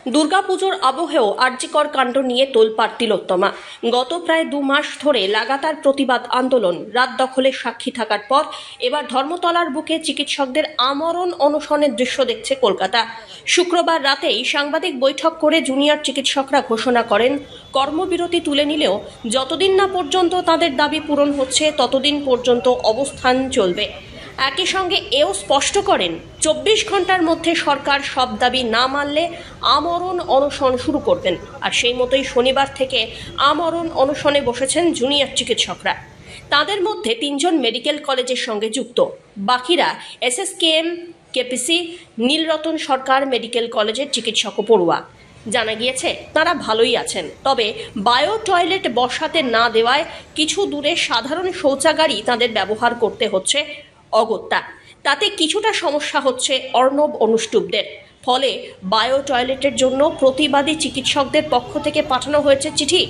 দুর্গাপুজোর আবহেও আরজিকর কাণ্ড নিয়ে তোলপাড় তিলোত্তমা। গত প্রায় 2 মাস ধরে লাগাতার প্রতিবাদ আন্দোলন, রাত দখলের সাক্ষী থাকার পর এবার ধর্মতলার বুকে চিকিৎসকদের আমরণ অনশনের দৃশ্য দেখছে কলকাতা। শুক্রবার রাতেই সাংবাদিক বৈঠক করে জুনিয়র চিকিৎসকরা ঘোষণা করেন, কর্মবিরতি তুলে নিলেও যতদিন না পর্যন্ত তাদের দাবি পূরণ হচ্ছে ততদিন পর্যন্ত অবস্থান চলবে। একই সঙ্গে এও স্পষ্ট করেন, 24 ঘন্টার মধ্যে সরকার সব দাবি না মানলে আমরণ অনশন শুরু করবেন। আর সেই মতোই শনিবার থেকে আমরণ অনশনে বসেছেন জুনিয়র চিকিৎসকরা। তাদের মধ্যে 3 জন মেডিকেল কলেজের সঙ্গে যুক্ত, বাকিরা SSKM, KPC, Nilratan Sarkar medical কলেজের চিকিৎসক ও পড়ুয়া। জানা গিয়েছে তারা ভালোই আছেন, তবে বায়ো টয়লেট বসাতে না দেওয়ায় কিছু দূরে সাধারণ শৌচাগারই তাদের ব্যবহার করতে হচ্ছে অগত্যা। তাতে কিছুটা সমস্যা হচ্ছে অর্ণব অনুষ্টুপদের। ফলে বায়ো টয়লেটের জন্য প্রতিবাদী চিকিৎসকদের পক্ষ থেকে পাঠানো হয়েছে চিঠি।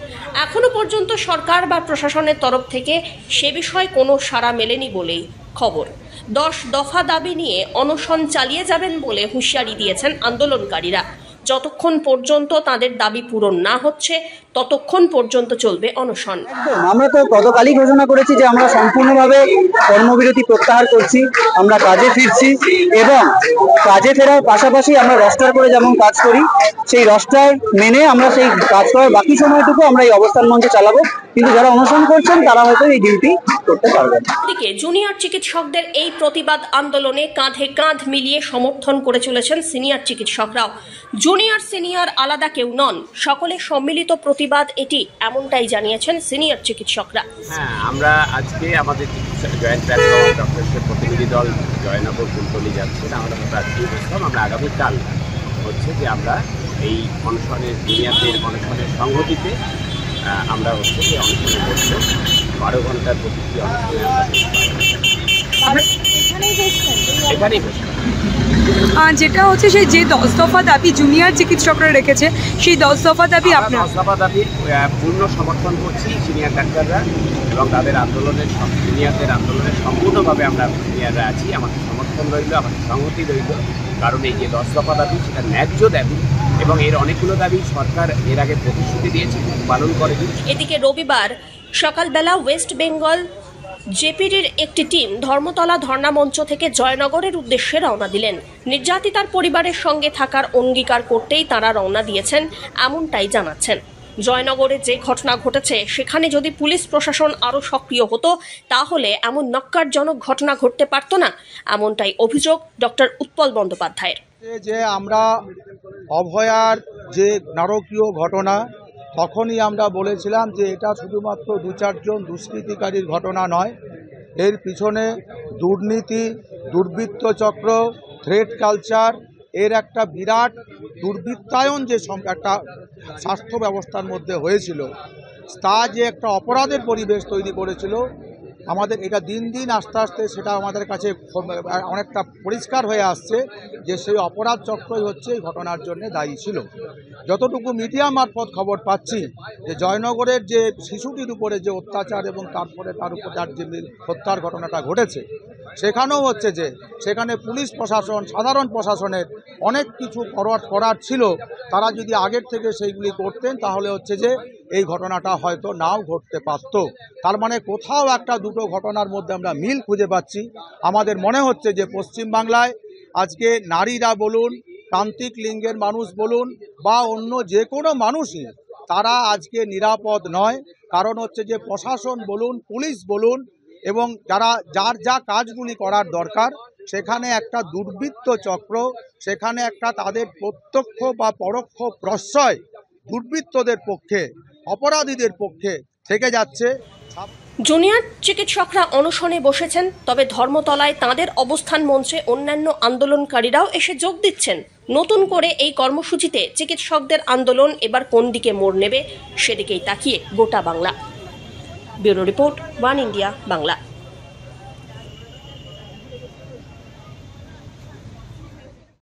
এখনো পর্যন্ত সরকার বা প্রশাসনের তরফ থেকে সে বিষয়ে কোনো সাড়া মেলেনি বলেই খবর। 10 দফা দাবি নিয়ে অনশন চালিয়ে যাবেন বলে হুঁশিয়ারি দিয়েছেন আন্দোলনকারীরা। যতক্ষণ পর্যন্ত তাদের দাবি পূরণ না হচ্ছে ততক্ষণ পর্যন্ত চলবে অনশন। আমরা তো গতকালই ঘোষণা করেছি যে আমরা সম্পূর্ণভাবে কর্মবিরতি প্রত্যাহার করছি, আমরা কাজে ফিরছি এবং কাজে ফেরার পাশাপাশি আমরা রস্টার করে যেমন কাজ করি সেই রস্টার মেনে আমরা সেই কাজ করার বাকি সময়টুকু আমরা এই অবস্থান মঞ্চে চালাবো। কিন্তু যারা অনশন করছেন তারা হয়তো এই ডিউটি করতে পারবেন। এদিকে জুনিয়র চিকিৎসকদের এই প্রতিবাদ আন্দোলনে কাঁধে কাঁধ মিলিয়ে সমর্থন করে চলেছেন সিনিয়র চিকিৎসকরাও। জুনিয়র সিনিয়র আলাদা কেউ নন, সকলের সম্মিলিত প্রতিবাদ এটি, এমনটাই জানিয়েছেন সিনিয়র চিকিৎসকরা। হ্যাঁ, আমরা আজকে আমাদের জয়েন্ট প্ল্যাটফর্ম ডক্টরসের প্রতিনিধি দল জয়নগর কুলতলি যাচ্ছেন। আমরা আজকে বলছিলাম আমরা আগামীকাল হচ্ছে যে আমরা এই অনশনের জুনিয়রদের অনশনের সংহতিতে আমরা হচ্ছে যে অনশনে বসবো। 12 ঘন্টার প্রতিটি অনশনে এখানেই বসবো। যেটা হচ্ছে সেই যে 10 দফা দাবি জুনিয়র চিকিৎসকরা রেখেছে, সেই 10 দফা দাবি আপনার 10 দফা দাবি পূর্ণ সমর্থন করছি সিনিয়র ডাক্তাররা এবং তাদের আন্দোলনের সিনিয়রদের আন্দোলনের সম্পূর্ণভাবে আমরা সিনিয়ররা আছি। আমাদের সমর্থন রইল, আমাদের সংহতি রইল, কারণ এই যে 10 দফা দাবি সেটা ন্যায্য দাবি এবং এর অনেকগুলো দাবি সরকার এর আগে প্রতিশ্রুতি দিয়েছে কিন্তু পালন করেনি। এদিকে রবিবার সকালবেলা ওয়েস্ট বেঙ্গল জেপিডির একটি টিম ধর্মতলা ধর্ণা মঞ্চ থেকে জয়নগরের উদ্দেশ্যে রওনা দিলেন। নির্যাতিতার পরিবারের সঙ্গে থাকার অঙ্গীকার করতেই তারা রওনা দিয়েছেন, এমনটাই জানাচ্ছেন। জয়নগরে যে ঘটনা ঘটেছে সেখানে যদি পুলিশ প্রশাসন আরও সক্রিয় হতো তাহলে এমন নক্কারজনক ঘটনা ঘটতে পারত না, এমনটাই অভিযোগ ডক্টর উৎপল বন্দ্যোপাধ্যায়ের। যে আমরা অভয়ার যে নারকীয় ঘটনা, তখনই আমরা বলেছিলাম যে এটা শুধুমাত্র 2-4 জন দুষ্কৃতিকারীর ঘটনা নয়, এর পিছনে দুর্নীতি, দুর্বৃত্ত চক্র, থ্রেট কালচার, এর একটা বিরাট দুর্বৃত্তায়ন যে একটা স্বাস্থ্য ব্যবস্থার মধ্যে হয়েছিল, তা যে একটা অপরাধের পরিবেশ তৈরি করেছিল। আমাদের এটা দিন দিন আস্তে আস্তে সেটা আমাদের কাছে অনেকটা পরিষ্কার হয়ে আসছে যে সেই অপরাধ চক্রই হচ্ছে এই ঘটনার জন্য দায়ী ছিল। যতটুকু মিডিয়া মারফত খবর পাচ্ছি যে জয়নগরের যে শিশুটির উপরে যে অত্যাচার এবং তারপরে তার উপর তার যে হত্যার ঘটনাটা ঘটেছে, সেখানেও হচ্ছে যে সেখানে পুলিশ প্রশাসন, সাধারণ প্রশাসনের অনেক কিছু করার ছিল। তারা যদি আগের থেকে সেইগুলি করতেন তাহলে হচ্ছে যে এই ঘটনাটা হয়তো নাও ঘটতে পারত। তার মানে কোথাও একটা দুটো ঘটনার মধ্যে আমরা মিল খুঁজে পাচ্ছি। আমাদের মনে হচ্ছে যে পশ্চিমবাংলায় আজকে নারীরা বলুন, প্রান্তিক লিঙ্গের মানুষ বলুন বা অন্য যে কোনো মানুষই তারা আজকে নিরাপদ নয়। কারণ হচ্ছে যে প্রশাসন বলুন, পুলিশ বলুন এবং যার যা কাজগুলি করার দরকার সেখানে একটা দুর্বৃত্ত চক্র, সেখানে একটা তাদের প্রত্যক্ষ বা পরোক্ষ প্রশ্রয় দুর্বৃত্তদের পক্ষে, অপরাধীদের পক্ষে থেকে যাচ্ছে। জুনিয়র চিকিৎসকরা অনশনে বসেছেন, তবে ধর্মতলায় তাঁদের অবস্থান মঞ্চে অন্যান্য আন্দোলনকারীরাও এসে যোগ দিচ্ছেন। নতুন করে এই কর্মসূচিতে চিকিৎসকদের আন্দোলন এবার কোন দিকে মোড় নেবে সেদিকেই তাকিয়ে গোটা Bangla. Bureau report, one India Bangla.